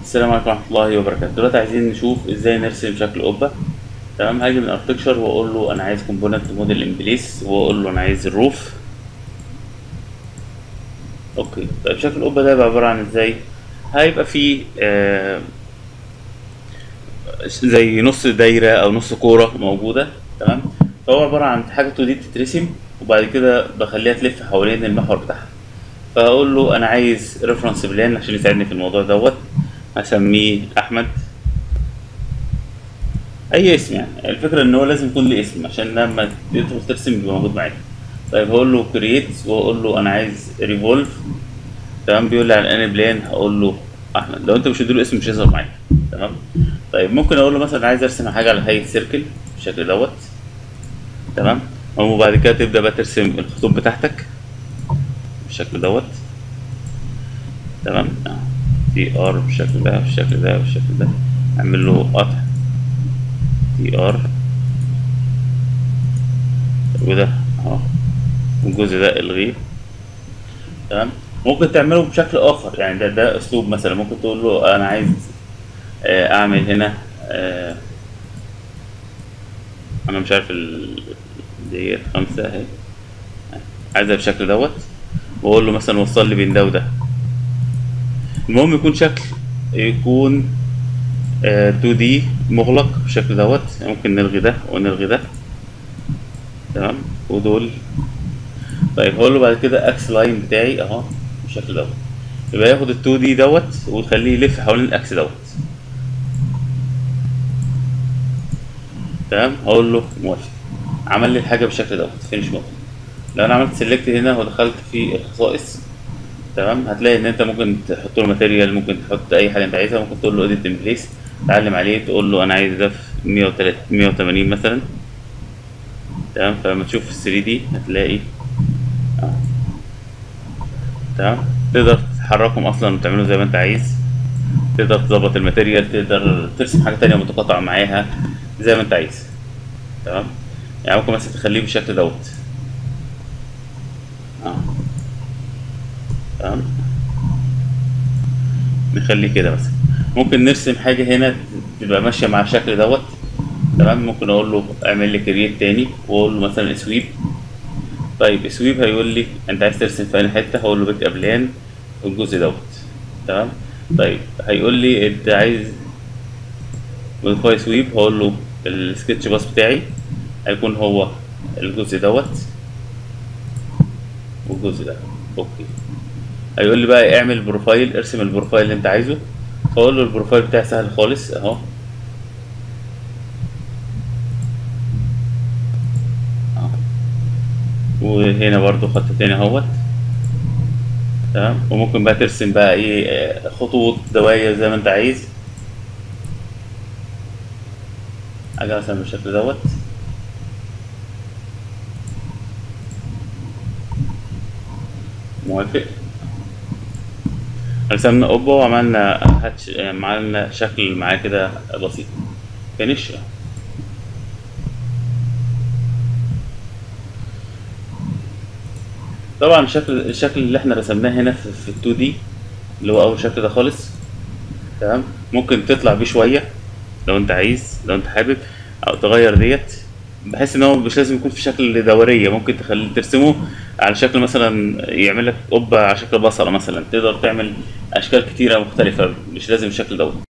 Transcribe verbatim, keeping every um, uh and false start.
السلام عليكم ورحمة الله وبركاته. دلوقتي عايزين نشوف ازاي نرسم شكل قبة. تمام، هاجي من اركتشر واقول له انا عايز كومبوننت موديل ان بليس، واقول له انا عايز الروف. اوكي، طيب شكل القبة ده هيبقى عبارة عن ازاي؟ هيبقى فيه آه زي نص دايرة او نص كورة موجودة. تمام، فهو عبارة عن حاجة تو دي بتترسم، وبعد كده بخليها تلف حوالين المحور بتاعها. فهقول له انا عايز ريفرنس بلان عشان يساعدني في الموضوع دوت. هسميه احمد، اي اسم. يعني الفكره ان هو لازم يكون ليه اسم عشان لما تدخل ترسم يبقى موجود معاك. طيب هقول له كرييت واقول له انا عايز ريفولف. تمام، بيقول لي على اني بلان، هقول له احمد. لو انت مش مديله اسم مش هيظهر معاك. تمام، طيب ممكن اقول له مثلا عايز ارسم حاجه على هيئه سيركل بالشكل دوت. تمام، وبعد كده تبدا بقى ترسم الخطوط بتاعتك بالشكل دوت. تمام، تي ار بالشكل ده بالشكل ده بالشكل ده. اعمل له قطع تي ار، وده اهو، والجزء ده الغيه. تمام، ممكن تعمله بشكل اخر. يعني ده ده اسلوب. مثلا ممكن تقول له انا عايز آه، اعمل هنا آه، انا مش عارف ال- ديت خمسة اهي، عايزها بالشكل دوت. واقول له مثلا وصل لي بين ده وده. المهم يكون شكل، يكون آه، تو دي مغلق بالشكل دوت. ممكن نلغي ده ونلغي ده. تمام، ودول. طيب هقول له بعد كده اكس لاين بتاعي اهو بالشكل دوت. يبقى ياخد ال تو دي دوت وتخليه يلف حوالين الاكس دوت. تمام، هقول له موافق. عمل لي الحاجه بالشكل دوت فينش مود. لو انا عملت سيلكت هنا ودخلت في الخصائص، تمام، هتلاقي ان انت ممكن تحط له ماتيريال، ممكن تحط اي حاجه انت عايزها. ممكن تقول له اديت ان بليس، تعلم عليه تقول له انا عايز ده في مية وتلاتين مية وتمانين مثلا. تمام، فلما تشوف ال ثري دي هتلاقي اه. تمام، تقدر تحركهم اصلا وتعمله زي ما انت عايز. تقدر تظبط الماتيريال، تقدر ترسم حاجه تانية متقاطعه معاها زي ما انت عايز. تمام، يعني ممكن مثلا تخليه بالشكل دوت. اه، تمام، نخليه كده مثلا. ممكن نرسم حاجة هنا تبقى ماشية مع الشكل دوت. تمام، ممكن اقول له اعمل لي كرييت تاني واقول له مثلا سويب. طيب سويب هيقول لي انت عايز ترسم في انهي حتة، هقول له بيك ابلان الجزء دوت. تمام، طيب هيقول لي انت عايز موديفاي سويب، هقول له السكتش باص بتاعي هيكون هو الجزء دوت والجزء ده. اوكي، هيقول لي بقى اعمل بروفايل، ارسم البروفايل اللي انت عايزه. فاقول له البروفايل بتاعي سهل خالص اهو. أهو. وهنا برضو خط تاني اهوت. تمام، وممكن بقى ترسم بقى ايه آه، خطوط دواير زي ما انت عايز. حاجة مثلا بالشكل دوت. موافق. رسمنا قبة وعملنا هاتش، عملنا شكل معاه كده بسيط. فينش. طبعا الشكل الشكل اللي احنا رسمناه هنا في, في ال تو دي اللي هو اول شكل ده خالص. تمام، ممكن تطلع بيه شوية لو انت عايز، لو انت حابب، او تغير ديت بحيث ان هو مش لازم يكون في شكل دورية. ممكن تخلي ترسمه على شكل مثلا يعمل لك قبة على شكل بصلة مثلا. تقدر تعمل اشكال كتيرة مختلفة، مش لازم الشكل دوت.